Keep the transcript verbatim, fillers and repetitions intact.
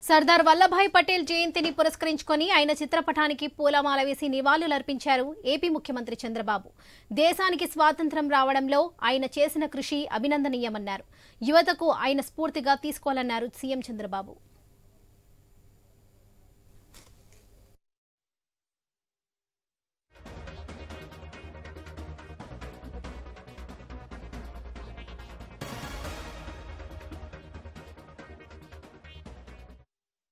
సర్దార్ వల్లభాయ్ పటేల్ జయంతిని పురస్కరించుకొని ఆయన చిత్రపటానికి పూలమాల వేసి నివాళులర్పించారు ఏపీ ముఖ్యమంత్రి చంద్రబాబు. దేశానికి స్వాతంత్ర్యం రావడంలో ఆయన చేసిన కృషి అభినందనీయమన్నారు. యువతకు ఆయన స్ఫూర్తిగా తీసుకోవాలన్నారు సీఎం చంద్రబాబు.